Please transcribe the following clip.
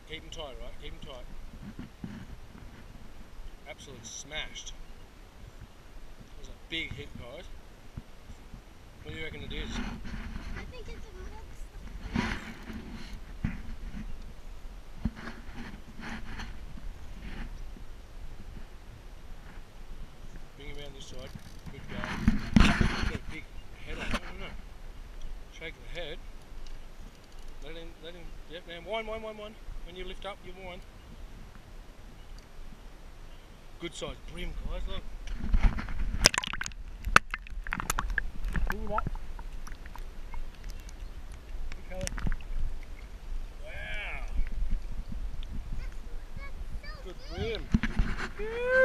Keep them tight, right? Keep them tight. Absolutely smashed. That was a big hit, guys. What do you reckon it is? I think it's a monster. Bring him around this side. Good go. Got a big head on it. No. Shake the head. Let him. Yep, now wind. When you lift up, you wind. Good size brim, guys, look. Bring him up. Okay. Wow. Good brim.